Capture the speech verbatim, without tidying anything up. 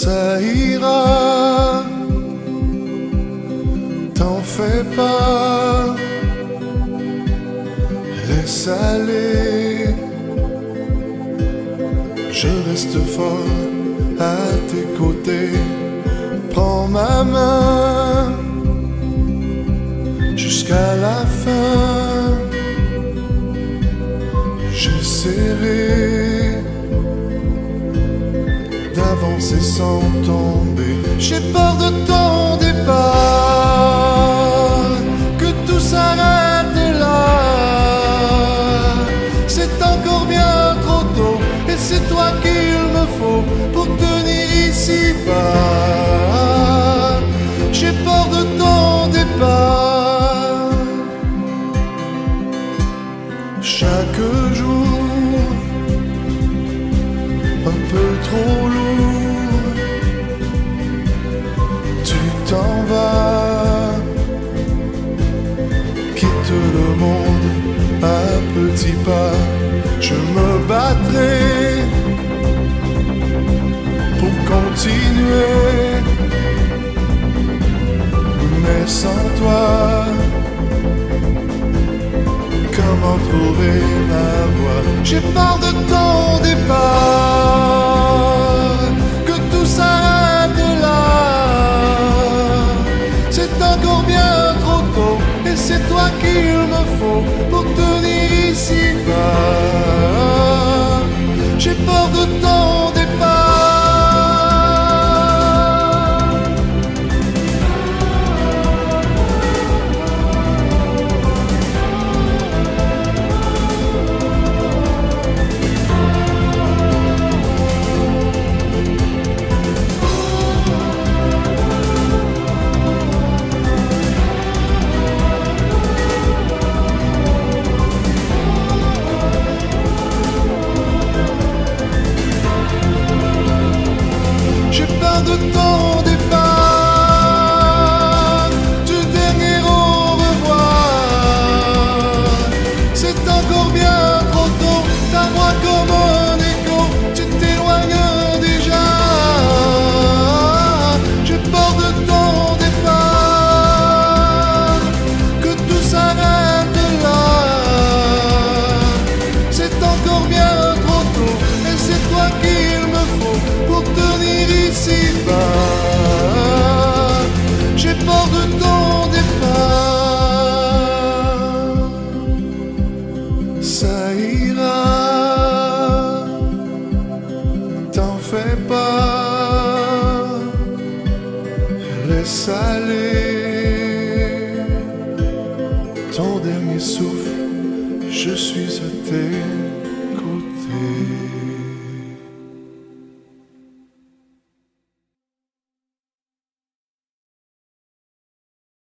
Ça ira, t'en fais pas, laisse aller. Je reste fort à tes côtés. Prends ma main jusqu'à la fin. J'essaierai d'avancer sans tomber. J'ai peur de ton départ, que tout s'arrête là. C'est encore bien trop tôt, et c'est toi qu'il me faut pour tenir ici-bas. J'ai peur de ton départ. Chaque jour, un peu trop lourd, tu t'en vas, quitte le monde à petits pas. Je me battrai pour continuer, mais sans toi, comment trouver ma voie? J'ai peur de ton départ, que tout s'arrête là. C'est encore bien trop tôt, et c'est toi qu'il me faut pour tenir ici-bas. J'ai peur de ton départ. J'ai peur de ton départ, du dernier au revoir. C'est encore bien trop tôt, ta voix comme un écho, tu t'éloignes déjà. J'ai peur de ton départ, que tout s'arrête là. C'est encore bien trop tôt, et c'est toi qu'il me faut pour tenir ici-bas. J'ai peur de ton départ. Ça ira, t'en fais pas, laisse aller. Ton dernier souffle, je suis à tes